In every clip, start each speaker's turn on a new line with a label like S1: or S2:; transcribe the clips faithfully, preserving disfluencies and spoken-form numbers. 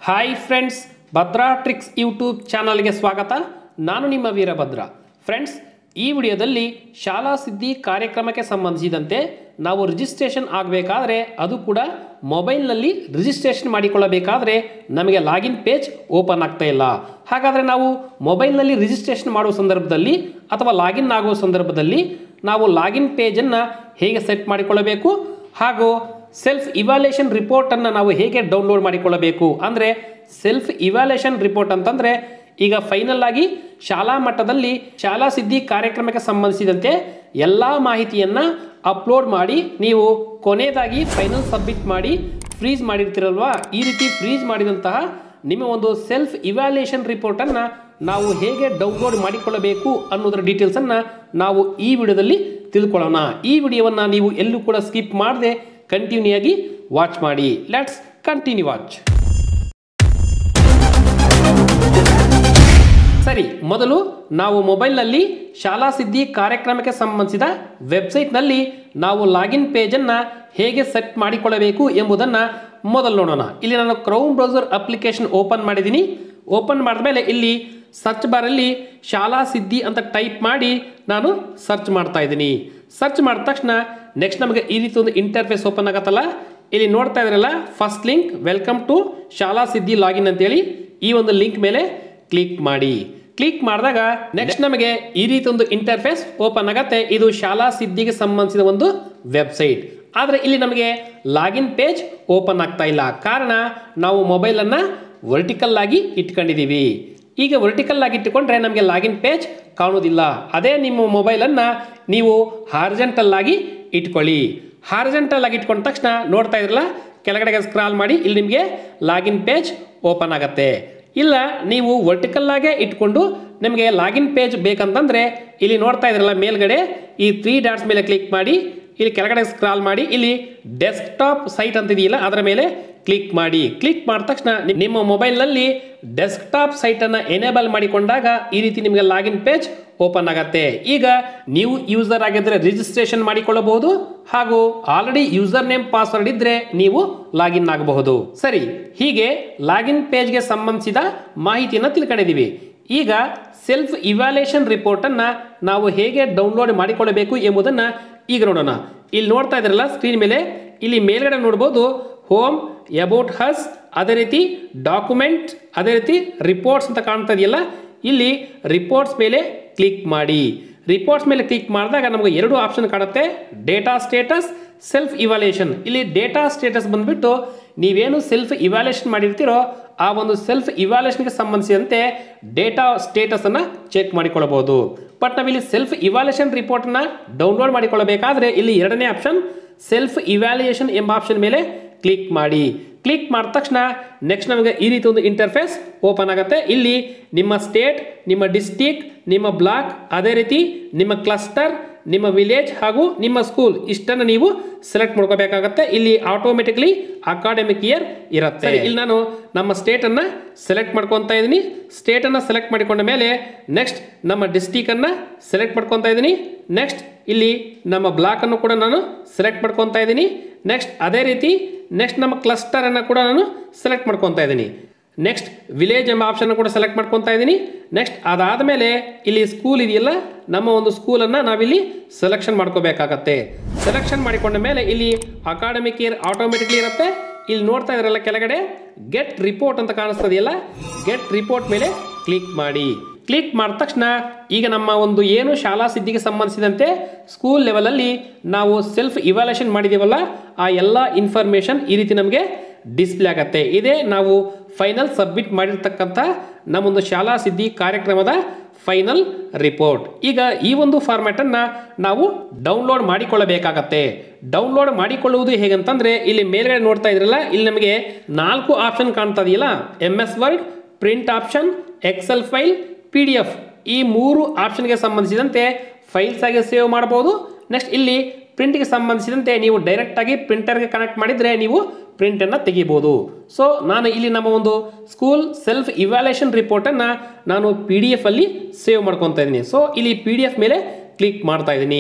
S1: Hi friends, Bhadra tricks YouTube ಚಾನಲ್ಗೆ ಸ್ವಾಗತ. ನಾನು ನಿಮ್ಮ ವೀರಭದ್ರ. ಫ್ರೆಂಡ್ಸ್, ಈ ವಿಡಿಯೋದಲ್ಲಿ ಶಾಲಾ ಸಿದ್ಧಿ ಕಾರ್ಯಕ್ರಮಕ್ಕೆ ಸಂಬಂಧಿಸಿದಂತೆ ನಾವು ರಿಜಿಸ್ಟ್ರೇಷನ್ ಆಗಬೇಕಾದ್ರೆ, ಅದು ಕೂಡ ಮೊಬೈಲ್ನಲ್ಲಿ ರಿಜಿಸ್ಟ್ರೇಷನ್ ಮಾಡಿಕೊಳ್ಳಬೇಕಾದ್ರೆ ನಮಗೆ ಲಾಗಿನ್ ಪೇಜ್ ಓಪನ್ ಆಗ್ತಾ ಇಲ್ಲ. ಹಾಗಾದರೆ ನಾವು ಮೊಬೈಲ್ನಲ್ಲಿ ರಿಜಿಸ್ಟ್ರೇಷನ್ ಮಾಡುವ ಸಂದರ್ಭದಲ್ಲಿ ಅಥವಾ ಲಾಗಿನ್ ಆಗುವ ಸಂದರ್ಭದಲ್ಲಿ ನಾವು ಲಾಗಿನ್ ಪೇಜನ್ನು ಹೇಗೆ ಸೆಟ್ ಮಾಡಿಕೊಳ್ಳಬೇಕು ಹಾಗೂ ಸೆಲ್ಫ್ ಇವ್ಯಾಲ್ಯೂಯೇಷನ್ ರಿಪೋರ್ಟನ್ನು ನಾವು ಹೇಗೆ ಡೌನ್ಲೋಡ್ ಮಾಡಿಕೊಳ್ಳಬೇಕು. ಅಂದರೆ ಸೆಲ್ಫ್ ಇವ್ಯಾಲ್ಯೂಯೇಷನ್ ರಿಪೋರ್ಟ್ ಅಂತಂದರೆ ಈಗ ಫೈನಲ್ ಆಗಿ ಶಾಲಾ ಮಟ್ಟದಲ್ಲಿ ಶಾಲಾ ಸಿದ್ಧಿ ಕಾರ್ಯಕ್ರಮಕ್ಕೆ ಸಂಬಂಧಿಸಿದಂತೆ ಎಲ್ಲ ಮಾಹಿತಿಯನ್ನು ಅಪ್ಲೋಡ್ ಮಾಡಿ ನೀವು ಕೊನೆಯದಾಗಿ ಫೈನಲ್ ಸಬ್ಮಿಟ್ ಮಾಡಿ ಫ್ರೀಸ್ ಮಾಡಿರ್ತೀರಲ್ವಾ, ಈ ರೀತಿ ಫ್ರೀಸ್ ಮಾಡಿದಂತಹ ನಿಮ್ಮ ಒಂದು ಸೆಲ್ಫ್ ಇವ್ಯಾಲ್ಯೂಯೇಷನ್ ರಿಪೋರ್ಟನ್ನು ನಾವು ಹೇಗೆ ಡೌನ್ಲೋಡ್ ಮಾಡಿಕೊಳ್ಳಬೇಕು ಅನ್ನೋದರ ಡೀಟೇಲ್ಸನ್ನು ನಾವು ಈ ವಿಡಿಯೋದಲ್ಲಿ ತಿಳ್ಕೊಳ್ಳೋಣ. ಈ ವಿಡಿಯೋವನ್ನು ನೀವು ಎಲ್ಲೂ ಕೂಡ ಸ್ಕಿಪ್ ಮಾಡದೆ ಕಂಟಿನ್ಯೂ ಆಗಿ ವಾಚ್ ಮಾಡಿ. Let's continue watch. ಸರಿ, ಮೊದಲು ನಾವು ಮೊಬೈಲ್ನಲ್ಲಿ ಶಾಲಾ ಸಿದ್ಧಿ ಕಾರ್ಯಕ್ರಮಕ್ಕೆ ಸಂಬಂಧಿಸಿದ ವೆಬ್ಸೈಟ್ನಲ್ಲಿ ನಾವು ಲಾಗಿನ್ ಪೇಜನ್ನು ಹೇಗೆ ಸೆಟ್ ಮಾಡಿಕೊಳ್ಳಬೇಕು ಎಂಬುದನ್ನು ಮೊದಲು ನೋಡೋಣ. ಇಲ್ಲಿ ನಾನು ಕ್ರೌಮ್ ಬ್ರೌಸರ್ ಅಪ್ಲಿಕೇಶನ್ ಓಪನ್ ಮಾಡಿದ್ದೀನಿ. ಓಪನ್ ಮಾಡಿದ ಮೇಲೆ ಇಲ್ಲಿ ಸರ್ಚ್ ಬಾರಲ್ಲಿ ಶಾಲಾ ಸಿದ್ಧಿ ಅಂತ ಟೈಪ್ ಮಾಡಿ ನಾನು ಸರ್ಚ್ ಮಾಡ್ತಾ ಇದ್ದೀನಿ. ಸರ್ಚ್ ಮಾಡಿದ ತಕ್ಷಣ ನೆಕ್ಸ್ಟ್ ನಮಗೆ ಈ ರೀತಿ ಒಂದು ಇಂಟರ್ಫೇಸ್ ಓಪನ್ ಆಗತ್ತಲ್ಲ. ಇಲ್ಲಿ ನೋಡ್ತಾ ಇದ್ರಲ್ಲ, ಫಸ್ಟ್ ಲಿಂಕ್ ವೆಲ್ಕಮ್ ಟು ಶಾಲಾ ಸಿದ್ಧಿ ಲಾಗಿನ್ ಅಂತೇಳಿ ಈ ಒಂದು ಲಿಂಕ್ ಮೇಲೆ ಕ್ಲಿಕ್ ಮಾಡಿ. ಕ್ಲಿಕ್ ಮಾಡಿದಾಗ ನೆಕ್ಸ್ಟ್ ನಮಗೆ ಈ ರೀತಿ ಒಂದು ಇಂಟರ್ಫೇಸ್ ಓಪನ್ ಆಗತ್ತೆ. ಇದು ಶಾಲಾ ಸಿದ್ಧಿಗೆ ಸಂಬಂಧಿಸಿದ ಒಂದು ವೆಬ್ಸೈಟ್. ಆದರೆ ಇಲ್ಲಿ ನಮಗೆ ಲಾಗಿನ್ ಪೇಜ್ ಓಪನ್ ಆಗ್ತಾ ಇಲ್ಲ. ಕಾರಣ ನಾವು ಮೊಬೈಲನ್ನು ವರ್ಟಿಕಲ್ ಆಗಿ ಇಟ್ಕೊಂಡಿದ್ದೀವಿ. ಈಗ ವರ್ಟಿಕಲ್ ಆಗಿ ಇಟ್ಟುಕೊಂಡ್ರೆ ನಮಗೆ ಲಾಗಿನ್ ಪೇಜ್ ಕಾಣುವುದಿಲ್ಲ. ಅದೇ ನಿಮ್ಮ ಮೊಬೈಲನ್ನು ನೀವು ಹಾರ್ಜೆಂಟಲ್ ಆಗಿ ಇಟ್ಕೊಳ್ಳಿ. ಹಾರ್ಜೆಂಟಲ್ ಆಗಿ ಇಟ್ಕೊಂಡ ತಕ್ಷಣ ನೋಡ್ತಾ ಇದ್ರಲ್ಲ, ಕೆಳಗಡೆಗೆ ಸ್ಕ್ರಾಲ್ ಮಾಡಿ ಇಲ್ಲಿ ನಿಮಗೆ ಲಾಗಿನ್ ಪೇಜ್ ಓಪನ್ ಆಗತ್ತೆ. ಇಲ್ಲ ನೀವು ವರ್ಟಿಕಲ್ ಆಗೇ ಇಟ್ಕೊಂಡು ನಿಮಗೆ ಲಾಗಿನ್ ಪೇಜ್ ಬೇಕಂತಂದರೆ ಇಲ್ಲಿ ನೋಡ್ತಾ ಇದ್ರಲ್ಲ, ಮೇಲ್ಗಡೆ ಈ ತ್ರೀ ಡಾಟ್ಸ್ ಮೇಲೆ ಕ್ಲಿಕ್ ಮಾಡಿ ಇಲ್ಲಿ ಕೆಳಗಡೆ ಸ್ಕ್ರಾಲ್ ಮಾಡಿ ಇಲ್ಲಿ ಡೆಸ್ಕ್ಟಾಪ್ ಸೈಟ್ ಅಂತಿದೆಯಲ್ಲ ಅದರ ಮೇಲೆ ಕ್ಲಿಕ್ ಮಾಡಿ. ಕ್ಲಿಕ್ ಮಾಡಿದ ತಕ್ಷಣ ನಿಮ್ಮ ಮೊಬೈಲ್ನಲ್ಲಿ ಡೆಸ್ಕ್ಟಾಪ್ ಸೈಟನ್ನು ಎನೇಬಲ್ ಮಾಡಿಕೊಂಡಾಗ ಈ ರೀತಿ ನಿಮಗೆ ಲಾಗಿನ್ ಪೇಜ್ ಓಪನ್ ಆಗತ್ತೆ. ಈಗ ನೀವು ಯೂಸರ್ ಆಗಿದ್ದರೆ ರಿಜಿಸ್ಟ್ರೇಷನ್ ಮಾಡಿಕೊಳ್ಳಬಹುದು ಹಾಗೂ ಆಲ್ರೆಡಿ ಯೂಸರ್ ನೇಮ್ ಪಾಸ್ವರ್ಡ್ ಇದ್ದರೆ ನೀವು ಲಾಗಿನ್ ಆಗಬಹುದು. ಸರಿ, ಹೀಗೆ ಲಾಗಿನ್ ಪೇಜ್ಗೆ ಸಂಬಂಧಿಸಿದ ಮಾಹಿತಿಯನ್ನು ತಿಳ್ಕೊಂಡಿದ್ದೀವಿ. ಈಗ ಸೆಲ್ಫ್ ಇವ್ಯಾಲ್ಯೂಯೇಷನ್ ರಿಪೋರ್ಟನ್ನು ನಾವು ಹೇಗೆ ಡೌನ್ಲೋಡ್ ಮಾಡಿಕೊಳ್ಳಬೇಕು ಎಂಬುದನ್ನು ಈಗ ನೋಡೋಣ. ಇಲ್ಲಿ ನೋಡ್ತಾ ಇದ್ರಲ್ಲ ಸ್ಕ್ರೀನ್ ಮೇಲೆ, ಇಲ್ಲಿ ಮೇಲ್ಗಡೆ ನೋಡ್ಬೋದು ಹೋಮ್, ಅಬೌಟ್ ಹಸ್, ಅದೇ ರೀತಿ ಡಾಕ್ಯುಮೆಂಟ್, ಅದೇ ರೀತಿ ರಿಪೋರ್ಟ್ಸ್ ಅಂತ ಕಾಣ್ತಾ ಇದೆಯಲ್ಲ, ಇಲ್ಲಿ ರಿಪೋರ್ಟ್ಸ್ ಮೇಲೆ ಕ್ಲಿಕ್ ಮಾಡಿ. ರಿಪೋರ್ಟ್ಸ್ ಮೇಲೆ ಕ್ಲಿಕ್ ಮಾಡಿದಾಗ ನಮಗೆ ಎರಡು ಆಪ್ಷನ್ ಕಾಣುತ್ತೆ, ಡೇಟಾ ಸ್ಟೇಟಸ್, ಸೆಲ್ಫ್ ಇವ್ಯಾಲ್ಯೂಯೇಷನ್. ಇಲ್ಲಿ ಡೇಟಾ ಸ್ಟೇಟಸ್ ಬಂದ್ಬಿಟ್ಟು ನೀವೇನು ಸೆಲ್ಫ್ ಇವ್ಯಾಲ್ಯೂಯೇಷನ್ ಮಾಡಿರ್ತೀರೋ ಆ ಒಂದು ಸೆಲ್ಫ್ ಇವ್ಯಾಲ್ಯೂಯೇಷನ್ಗೆ ಸಂಬಂಧಿಸಿದಂತೆ ಡೇಟಾ ಸ್ಟೇಟಸನ್ನು ಚೆಕ್ ಮಾಡಿಕೊಳ್ಳಬಹುದು. ಬಟ್ ನಾವಿಲ್ಲಿ ಸೆಲ್ಫ್ ಇವ್ಯಾಲ್ಯೂಯೇಷನ್ ರಿಪೋರ್ಟನ್ನು ಡೌನ್ಲೋಡ್ ಮಾಡಿಕೊಳ್ಳಬೇಕಾದ್ರೆ ಇಲ್ಲಿ ಎರಡನೇ ಆಪ್ಷನ್ ಸೆಲ್ಫ್ ಇವ್ಯಾಲ್ಯೂಯೇಷನ್ ಎಂಬ ಆಪ್ಷನ್ ಮೇಲೆ ಕ್ಲಿಕ್ ಮಾಡಿ. ಕ್ಲಿಕ್ ಮಾಡಿದ ತಕ್ಷಣ ನೆಕ್ಸ್ಟ್ ನಮಗೆ ಈ ರೀತಿ ಒಂದು ಇಂಟರ್ಫೇಸ್ ಓಪನ್ ಆಗುತ್ತೆ. ಇಲ್ಲಿ ನಿಮ್ಮ ಸ್ಟೇಟ್, ನಿಮ್ಮ ಡಿಸ್ಟ್ರಿಕ್ಟ್, ನಿಮ್ಮ ಬ್ಲಾಕ್, ಅದೇ ರೀತಿ ನಿಮ್ಮ ಕ್ಲಸ್ಟರ್, ನಿಮ್ಮ ವಿಲೇಜ್ ಹಾಗೂ ನಿಮ್ಮ ಸ್ಕೂಲ್ ಇಷ್ಟನ್ನು ನೀವು ಸೆಲೆಕ್ಟ್ ಮಾಡ್ಕೋಬೇಕಾಗತ್ತೆ. ಇಲ್ಲಿ ಆಟೋಮೆಟಿಕ್ಲಿ ಅಕಾಡೆಮಿಕ್ ಇಯರ್ ಇರುತ್ತೆ. ಇಲ್ಲಿ ನಾನು ನಮ್ಮ ಸ್ಟೇಟನ್ನು ಸೆಲೆಕ್ಟ್ ಮಾಡ್ಕೊತಾ ಇದ್ದೀನಿ. ಸ್ಟೇಟನ್ನು ಸೆಲೆಕ್ಟ್ ಮಾಡಿಕೊಂಡ ಮೇಲೆ ನೆಕ್ಸ್ಟ್ ನಮ್ಮ ಡಿಸ್ಟ್ರಿಕ್ಟನ್ನು ಸೆಲೆಕ್ಟ್ ಮಾಡ್ಕೊತಾ ಇದ್ದೀನಿ. ನೆಕ್ಸ್ಟ್ ಇಲ್ಲಿ ನಮ್ಮ ಬ್ಲಾಕನ್ನು ಕೂಡ ನಾನು ಸೆಲೆಕ್ಟ್ ಮಾಡ್ಕೊತಾ ಇದ್ದೀನಿ. ನೆಕ್ಸ್ಟ್ ಅದೇ ರೀತಿ ನೆಕ್ಸ್ಟ್ ನಮ್ಮ ಕ್ಲಸ್ಟರನ್ನು ಕೂಡ ನಾನು ಸೆಲೆಕ್ಟ್ ಮಾಡ್ಕೊತಾ ಇದ್ದೀನಿ. ನೆಕ್ಸ್ಟ್ ವಿಲೇಜ್ ಎಂಬ ಆಪ್ಷನ್ ಕೂಡ ಸೆಲೆಕ್ಟ್ ಮಾಡ್ಕೊತಾ ಇದ್ದೀನಿ. ನೆಕ್ಸ್ಟ್ ಅದಾದಮೇಲೆ ಇಲ್ಲಿ ಸ್ಕೂಲ್ ಇದೆಯಲ್ಲ, ನಮ್ಮ ಒಂದು ಸ್ಕೂಲನ್ನು ನಾವಿಲ್ಲಿ ಸೆಲೆಕ್ಷನ್ ಮಾಡ್ಕೋಬೇಕಾಗತ್ತೆ. ಸೆಲೆಕ್ಷನ್ ಮಾಡಿಕೊಂಡ ಮೇಲೆ ಇಲ್ಲಿ ಅಕಾಡೆಮಿಕ್ ಇಯರ್ ಆಟೋಮೆಟಿಕ್ಲಿ ಇರುತ್ತೆ. ಇಲ್ಲಿ ನೋಡ್ತಾ ಇದ್ರಲ್ಲ ಕೆಳಗಡೆ ಗೆಟ್ ರಿಪೋರ್ಟ್ ಅಂತ ಕಾಣಿಸ್ತದೆಯಲ್ಲ, ಗೆಟ್ ರಿಪೋರ್ಟ್ ಮೇಲೆ ಕ್ಲಿಕ್ ಮಾಡಿ. ಕ್ಲಿಕ್ ಮಾಡಿದ ತಕ್ಷಣ ಈಗ ನಮ್ಮ ಒಂದು ಏನು ಶಾಲಾ ಸಿದ್ಧಿಗೆ ಸಂಬಂಧಿಸಿದಂತೆ ಸ್ಕೂಲ್ ಲೆವೆಲಲ್ಲಿ ನಾವು ಸೆಲ್ಫ್ ಇವ್ಯಾಲ್ಯೂಯೇಷನ್ ಮಾಡಿದ್ದೀವಲ್ಲ ಆ ಎಲ್ಲ ಇನ್ಫಾರ್ಮೇಷನ್ ಈ ರೀತಿ ನಮಗೆ ಡಿಸ್ಪ್ಲೇ ಆಗುತ್ತೆ. ಇದೇ ನಾವು ಫೈನಲ್ ಸಬ್ಮಿಟ್ ಮಾಡಿರ್ತಕ್ಕಂಥ ನಮ್ಮೊಂದು ಶಾಲಾ ಸಿದ್ಧಿ ಕಾರ್ಯಕ್ರಮದ ಫೈನಲ್ ರಿಪೋರ್ಟ್. ಈಗ ಈ ಒಂದು ಫಾರ್ಮ್ಯಾಟನ್ನು ನಾವು ಡೌನ್ಲೋಡ್ ಮಾಡಿಕೊಳ್ಳಬೇಕಾಗತ್ತೆ. ಡೌನ್ಲೋಡ್ ಮಾಡಿಕೊಳ್ಳುವುದು ಹೇಗಂತಂದರೆ ಇಲ್ಲಿ ಮೇಲ್ಗಡೆ ನೋಡ್ತಾ ಇದ್ರಲ್ಲ, ಇಲ್ಲಿ ನಮಗೆ ನಾಲ್ಕು ಆಪ್ಷನ್ ಕಾಣ್ತಾ ಇದೆಯಲ್ಲ, M S Word, print option, Excel file, P D F. ಈ ಮೂರು ಆಪ್ಷನ್ಗೆ ಸಂಬಂಧಿಸಿದಂತೆ ಫೈಲ್ಸ್ ಆಗಿ ಸೇವ್ ಮಾಡ್ಬೋದು. ನೆಕ್ಸ್ಟ್ ಇಲ್ಲಿ ಪ್ರಿಂಟ್ಗೆ ಸಂಬಂಧಿಸಿದಂತೆ ನೀವು ಡೈರೆಕ್ಟಾಗಿ ಪ್ರಿಂಟರ್ಗೆ ಕನೆಕ್ಟ್ ಮಾಡಿದರೆ ನೀವು ಪ್ರಿಂಟನ್ನು ತೆಗಿಬೋದು. ಸೊ ನಾನು ಇಲ್ಲಿ ನಮ್ಮ ಒಂದು ಸ್ಕೂಲ್ ಸೆಲ್ಫ್ ಇವ್ಯಾಲ್ಯೂಯೇಷನ್ ರಿಪೋರ್ಟನ್ನು ನಾನು ಪಿ ಡಿ ಎಫ್ ಅಲ್ಲಿ ಸೇವ್ ಮಾಡ್ಕೊತಾ ಇದ್ದೀನಿ. ಸೊ ಇಲ್ಲಿ ಪಿ ಡಿ ಎಫ್ ಮೇಲೆ ಕ್ಲಿಕ್ ಮಾಡ್ತಾ ಇದ್ದೀನಿ.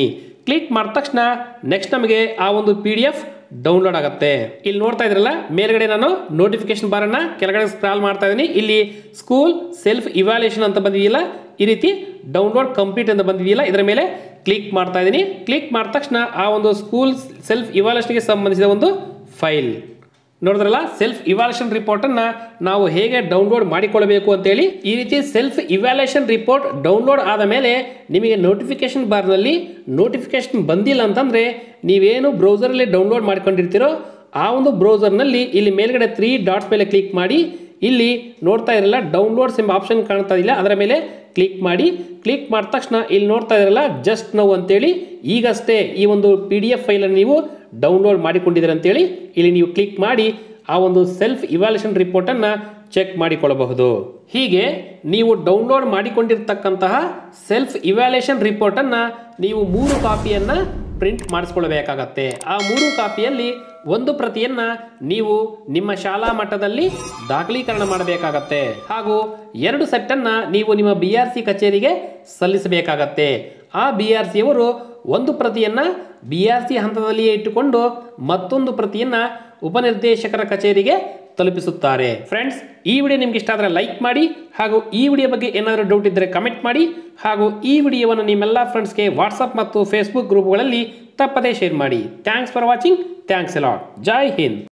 S1: ಕ್ಲಿಕ್ ಮಾಡಿದ ತಕ್ಷಣ ನೆಕ್ಸ್ಟ್ ನಮಗೆ ಆ ಒಂದು ಪಿ ಡಿ ಎಫ್ ಡೌನ್ಲೋಡ್ ಆಗುತ್ತೆ. ಇಲ್ಲಿ ನೋಡ್ತಾ ಇದ್ರಲ್ಲ ಮೇಲ್ಗಡೆ ನಾನು ನೋಟಿಫಿಕೇಶನ್ ಬಾರನ್ನ ಕೆಳಗಡೆ ಸ್ಕ್ರಾಲ್ ಮಾಡ್ತಾ ಇದ್ದೀನಿ. ಇಲ್ಲಿ ಸ್ಕೂಲ್ ಸೆಲ್ಫ್ ಇವ್ಯಾಲ್ಯೂಯೇಷನ್ ಅಂತ ಬಂದಿದೆಯಲ್ಲ, ಈ ರೀತಿ ಡೌನ್ಲೋಡ್ ಕಂಪ್ಲೀಟ್ ಅಂತ ಬಂದಿದೆಯಲ್ಲ, ಇದರ ಮೇಲೆ ಕ್ಲಿಕ್ ಮಾಡ್ತಾ ಇದ್ದೀನಿ. ಕ್ಲಿಕ್ ಮಾಡಿದ ತಕ್ಷಣ ಆ ಒಂದು ಸ್ಕೂಲ್ ಸೆಲ್ಫ್ ಇವ್ಯಾಲ್ಯೂಯೇಷನ್ಗೆ ಸಂಬಂಧಿಸಿದ ಒಂದು ಫೈಲ್ ನೋಡಿದ್ರಲ್ಲ. ಸೆಲ್ಫ್ ಇವ್ಯಾಲ್ಯೂಯೇಷನ್ ರಿಪೋರ್ಟ್ ಅನ್ನ ನಾವು ಹೇಗೆ ಡೌನ್ಲೋಡ್ ಮಾಡಿಕೊಳ್ಳಬೇಕು ಅಂತೇಳಿ, ಈ ರೀತಿ ಸೆಲ್ಫ್ ಇವ್ಯಾಲ್ಯೂಯೇಷನ್ ರಿಪೋರ್ಟ್ ಡೌನ್ಲೋಡ್ ಆದ ಮೇಲೆ ನಿಮಗೆ ನೋಟಿಫಿಕೇಶನ್ ಬಾರ್ನಲ್ಲಿ ನೋಟಿಫಿಕೇಶನ್ ಬಂದಿಲ್ಲ ಅಂತಂದ್ರೆ ನೀವೇನು ಬ್ರೌಸರಲ್ಲಿ ಡೌನ್ಲೋಡ್ ಮಾಡ್ಕೊಂಡಿರ್ತೀರೋ ಆ ಒಂದು ಬ್ರೌಸರ್ನಲ್ಲಿ ಇಲ್ಲಿ ಮೇಲ್ಗಡೆ ತ್ರೀ ಡಾಟ್ಸ್ ಮೇಲೆ ಕ್ಲಿಕ್ ಮಾಡಿ, ಇಲ್ಲಿ ನೋಡ್ತಾ ಇರಲ್ಲ ಡೌನ್ಲೋಡ್ಸ್ ಎಂಬ ಆಪ್ಷನ್ ಕಾಣ್ತಾ ಇಲ್ಲ, ಅದರ ಮೇಲೆ ಕ್ಲಿಕ್ ಮಾಡಿ. ಕ್ಲಿಕ್ ಮಾಡಿದ ತಕ್ಷಣ ಇಲ್ಲಿ ನೋಡ್ತಾ ಇರಲ್ಲ ಜಸ್ಟ್ ನೌ ಅಂತೇಳಿ, ಈಗಷ್ಟೇ ಈ ಒಂದು ಪಿ ಡಿ ಎಫ್ ಫೈಲನ್ನು ನೀವು ಡೌನ್ಲೋಡ್ ಮಾಡಿಕೊಂಡಿದ್ದೀರ ಅಂತೇಳಿ ಇಲ್ಲಿ ನೀವು ಕ್ಲಿಕ್ ಮಾಡಿ ಆ ಒಂದು ಸೆಲ್ಫ್ ಇವ್ಯಾಲ್ಯೂಯೇಷನ್ ರಿಪೋರ್ಟನ್ನು ಚೆಕ್ ಮಾಡಿಕೊಳ್ಳಬಹುದು. ಹೀಗೆ ನೀವು ಡೌನ್ಲೋಡ್ ಮಾಡಿಕೊಂಡಿರ್ತಕ್ಕಂತಹ ಸೆಲ್ಫ್ ಇವ್ಯಾಲ್ಯೂಯೇಷನ್ ರಿಪೋರ್ಟನ್ನು ನೀವು ಮೂರು ಕಾಪಿಯನ್ನು ಪ್ರಿಂಟ್ ಮಾಡಿಸ್ಕೊಳ್ಬೇಕಾಗತ್ತೆ. ಆ ಮೂರು ಕಾಪಿಯಲ್ಲಿ ಒಂದು ಪ್ರತಿಯನ್ನ ನೀವು ನಿಮ್ಮ ಶಾಲಾ ಮಟ್ಟದಲ್ಲಿ ದಾಖಲೀಕರಣ ಮಾಡಬೇಕಾಗತ್ತೆ, ಹಾಗೂ ಎರಡು ಸೆಟ್ಟನ್ನ ನೀವು ನಿಮ್ಮ ಬಿ ಆರ್ ಸಿ ಕಚೇರಿಗೆ ಸಲ್ಲಿಸಬೇಕಾಗತ್ತೆ. ಆ ಬಿ ಆರ್ ಸಿ ಅವರು ಒಂದು ಪ್ರತಿಯನ್ನ ಬಿ ಆರ್ ಸಿ ಹಂತದಲ್ಲಿಯೇ ಇಟ್ಟುಕೊಂಡು ಮತ್ತೊಂದು ಪ್ರತಿಯನ್ನ ಉಪನಿರ್ದೇಶಕರ ಕಚೇರಿಗೆ ತಲುಪಿಸುತ್ತಾರೆ. ಫ್ರೆಂಡ್ಸ್, ಈ ವಿಡಿಯೋ ನಿಮ್ಗೆ ಇಷ್ಟ ಆದರೆ ಲೈಕ್ ಮಾಡಿ, ಹಾಗೂ ಈ ವಿಡಿಯೋ ಬಗ್ಗೆ ಏನಾದರೂ ಡೌಟ್ ಇದ್ದರೆ ಕಮೆಂಟ್ ಮಾಡಿ, ಹಾಗೂ ಈ ವಿಡಿಯೋವನ್ನು ನಿಮ್ಮೆಲ್ಲ ಫ್ರೆಂಡ್ಸ್ಗೆ ವಾಟ್ಸಪ್ ಮತ್ತು ಫೇಸ್ಬುಕ್ ಗ್ರೂಪ್ಗಳಲ್ಲಿ ತಪ್ಪದೇ ಶೇರ್ ಮಾಡಿ. Thanks for watching. Thanks a lot. Jai Hind.